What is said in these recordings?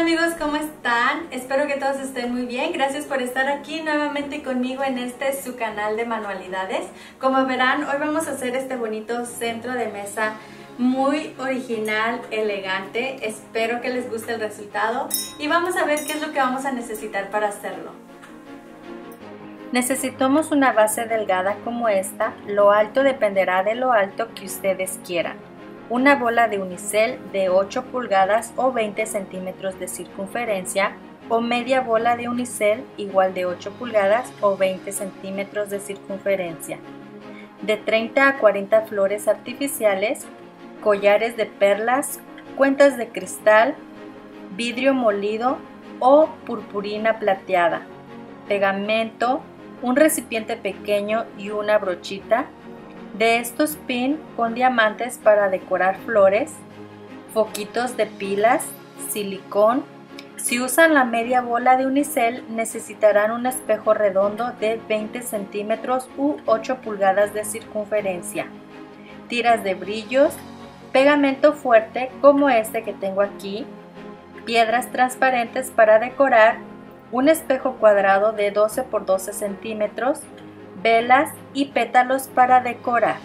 amigos, ¿cómo están? Espero que todos estén muy bien. Gracias por estar aquí nuevamente conmigo en su canal de manualidades. Como verán, hoy vamos a hacer este bonito centro de mesa muy original, elegante. Espero que les guste el resultado y vamos a ver qué es lo que vamos a necesitar para hacerlo. Necesitamos una base delgada como esta. Lo alto dependerá de lo alto que ustedes quieran. Una bola de unicel de 8 pulgadas o 20 centímetros de circunferencia o media bola de unicel igual de 8 pulgadas o 20 centímetros de circunferencia. De 30 a 40 flores artificiales, collares de perlas, cuentas de cristal, vidrio molido o purpurina plateada, pegamento, un recipiente pequeño y una brochita. De estos pin con diamantes para decorar flores, foquitos de pilas, silicón. Si usan la media bola de unicel, necesitarán un espejo redondo de 20 centímetros u 8 pulgadas de circunferencia, tiras de brillos, pegamento fuerte como este que tengo aquí, piedras transparentes para decorar, un espejo cuadrado de 12 por 12 centímetros, velas y pétalos para decorar.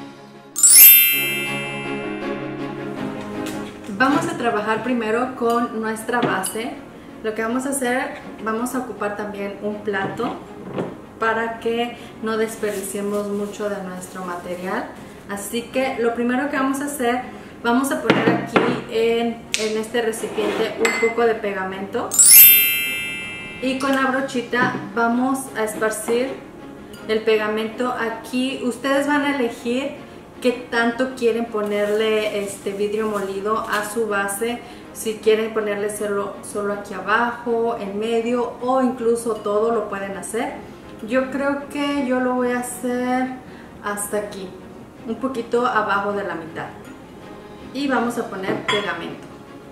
Vamos a trabajar primero con nuestra base. Lo que vamos a hacer, vamos a ocupar también un plato para que no desperdiciemos mucho de nuestro material. Así que lo primero que vamos a hacer, vamos a poner aquí en este recipiente un poco de pegamento y con la brochita vamos a esparcir el pegamento. Aquí ustedes van a elegir qué tanto quieren ponerle vidrio molido a su base, si quieren ponerle solo aquí abajo, en medio o incluso todo lo pueden hacer. Yo creo que yo lo voy a hacer hasta aquí, un poquito abajo de la mitad, y vamos a poner pegamento.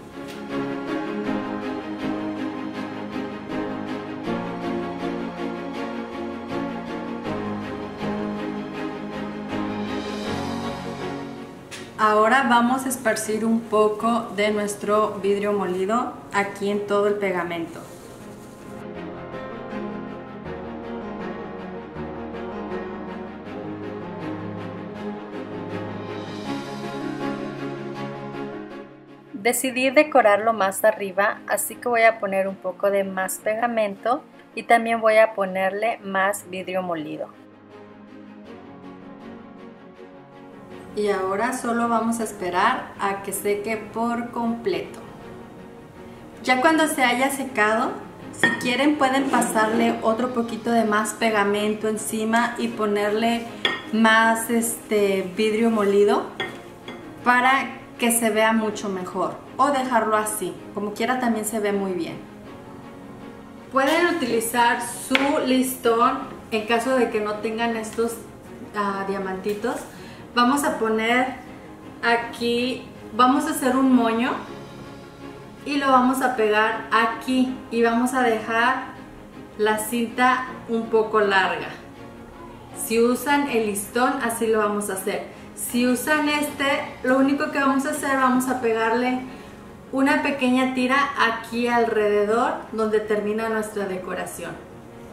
Ahora vamos a esparcir un poco de nuestro vidrio molido aquí en todo el pegamento. Decidí decorarlo más arriba, así que voy a poner un poco de más pegamento y también voy a ponerle más vidrio molido. Y ahora solo vamos a esperar a que seque por completo. Ya cuando se haya secado, si quieren pueden pasarle otro poquito de más pegamento encima y ponerle más vidrio molido para que se vea mucho mejor, o dejarlo así, como quiera también se ve muy bien. Pueden utilizar su listón en caso de que no tengan estos diamantitos. Vamos a poner aquí, vamos a hacer un moño y lo vamos a pegar aquí y vamos a dejar la cinta un poco larga. Si usan el listón, así lo vamos a hacer. Si usan lo único que vamos a hacer, vamos a pegarle una pequeña tira aquí alrededor donde termina nuestra decoración.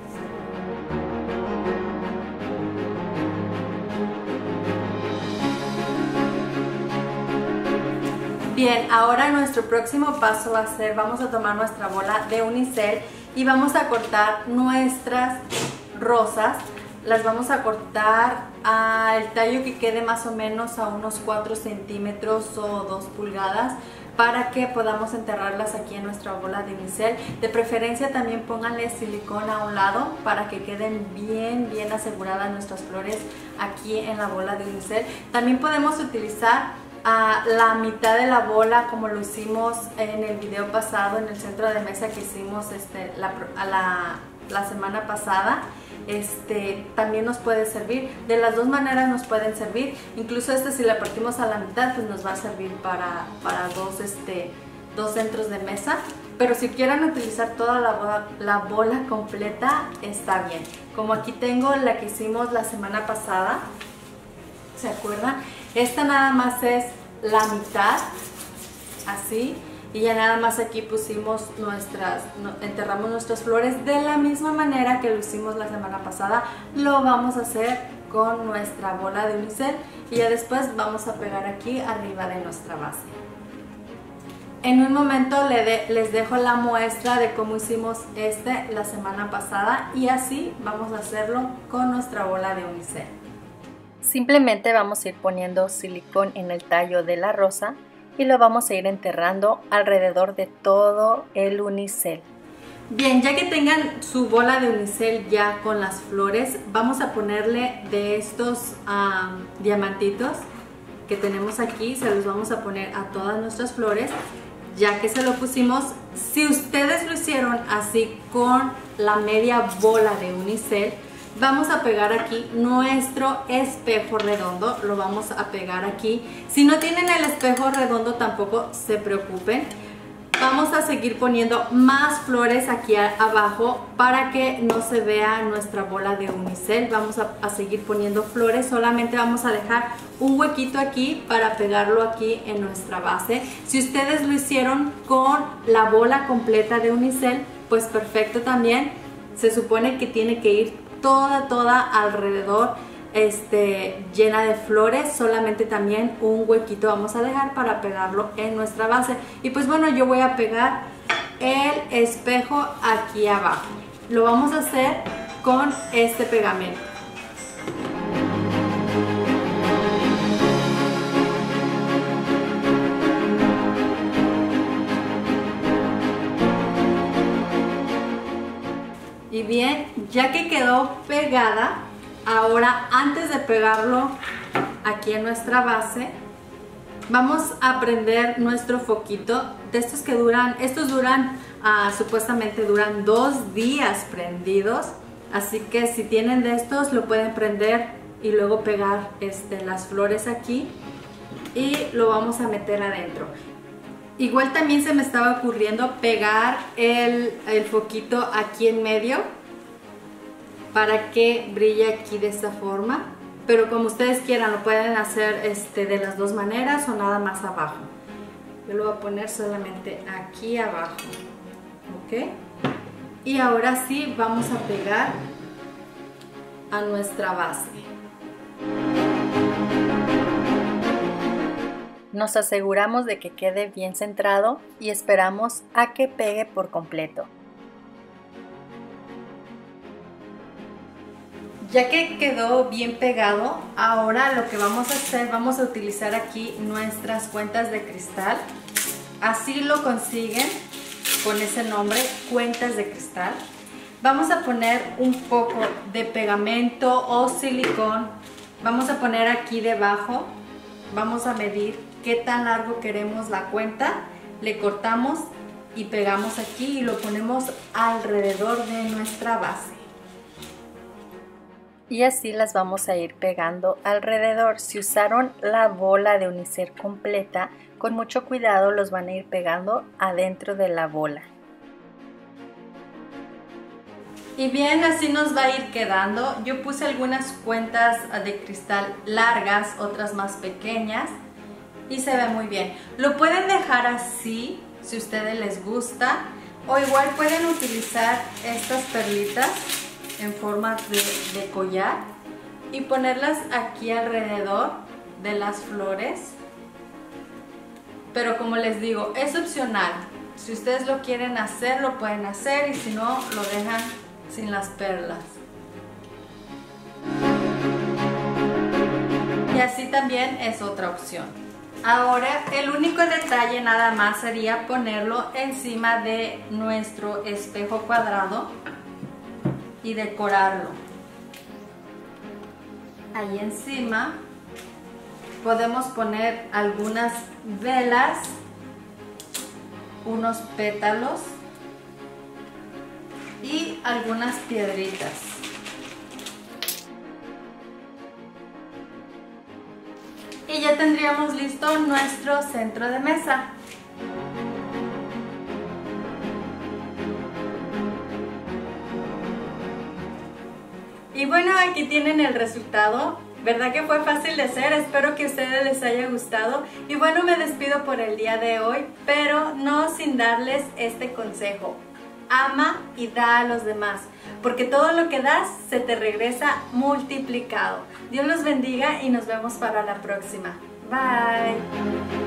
Bien, ahora nuestro próximo paso va a ser, vamos a tomar nuestra bola de unicel y vamos a cortar nuestras rosas. Las vamos a cortar al tallo que quede más o menos a unos 4 centímetros o 2 pulgadas para que podamos enterrarlas aquí en nuestra bola de unicel. De preferencia también pónganle silicón a un lado para que queden bien aseguradas nuestras flores aquí en la bola de unicel. También podemos utilizar la mitad de la bola como lo hicimos en el video pasado, en el centro de mesa que hicimos la semana pasada. También nos puede servir, de las dos maneras nos pueden servir, incluso si la partimos a la mitad pues nos va a servir para dos centros de mesa, pero si quieren utilizar toda la bola completa está bien, como aquí tengo la que hicimos la semana pasada, ¿se acuerdan? Esta nada más es la mitad, así, y ya nada más aquí pusimos enterramos nuestras flores de la misma manera que lo hicimos la semana pasada. Lo vamos a hacer con nuestra bola de unicel y ya después vamos a pegar aquí arriba de nuestra base. En un momento les dejo la muestra de cómo hicimos la semana pasada y así vamos a hacerlo con nuestra bola de unicel. Simplemente vamos a ir poniendo silicón en el tallo de la rosa y lo vamos a ir enterrando alrededor de todo el unicel. Bien, ya que tengan su bola de unicel ya con las flores, vamos a ponerle de estos diamantitos que tenemos aquí, se los vamos a poner a todas nuestras flores. Ya que se lo pusimos, si ustedes lo hicieron así con la media bola de unicel, vamos a pegar aquí nuestro espejo redondo, lo vamos a pegar aquí. Si no tienen el espejo redondo tampoco se preocupen. Vamos a seguir poniendo más flores aquí abajo para que no se vea nuestra bola de unicel. Vamos a seguir poniendo flores, solamente vamos a dejar un huequito aquí para pegarlo aquí en nuestra base. Si ustedes lo hicieron con la bola completa de unicel, pues perfecto también. Se supone que tiene que ir toda alrededor llena de flores, solamente también un huequito vamos a dejar para pegarlo en nuestra base. Y pues bueno, yo voy a pegar el espejo aquí abajo. Lo vamos a hacer con este pegamento. Y bien, ya que quedó pegada, ahora antes de pegarlo aquí en nuestra base, vamos a prender nuestro foquito de estos que supuestamente duran 2 días prendidos. Así que si tienen de estos lo pueden prender y luego pegar las flores aquí y lo vamos a meter adentro. Igual también se me estaba ocurriendo pegar el foquito aquí en medio para que brille aquí de esta forma, pero como ustedes quieran lo pueden hacer de las dos maneras o nada más abajo. Yo lo voy a poner solamente aquí abajo, ¿ok? Y ahora sí vamos a pegar a nuestra base. Nos aseguramos de que quede bien centrado y esperamos a que pegue por completo. Ya que quedó bien pegado, ahora lo que vamos a hacer, vamos a utilizar aquí nuestras cuentas de cristal. Así lo consiguen con ese nombre, cuentas de cristal. Vamos a poner un poco de pegamento o silicón. Vamos a poner aquí debajo, vamos a medir qué tan largo queremos la cuenta, le cortamos y pegamos aquí y lo ponemos alrededor de nuestra base. Y así las vamos a ir pegando alrededor. Si usaron la bola de unicel completa, con mucho cuidado los van a ir pegando adentro de la bola. Y bien, así nos va a ir quedando. Yo puse algunas cuentas de cristal largas, otras más pequeñas. Y se ve muy bien. Lo pueden dejar así si a ustedes les gusta, o igual pueden utilizar estas perlitas en forma de collar y ponerlas aquí alrededor de las flores. Pero como les digo, es opcional. Si ustedes lo quieren hacer, lo pueden hacer, y si no, lo dejan sin las perlas. Y así también es otra opción. Ahora el único detalle nada más sería ponerlo encima de nuestro espejo cuadrado y decorarlo. Ahí encima podemos poner algunas velas, unos pétalos y algunas piedritas. Y ya tendríamos listo nuestro centro de mesa. Y bueno, aquí tienen el resultado. ¿Verdad que fue fácil de hacer? Espero que a ustedes les haya gustado. Y bueno, me despido por el día de hoy, pero no sin darles este consejo. Ama y da a los demás, porque todo lo que das se te regresa multiplicado. Dios los bendiga y nos vemos para la próxima. Bye.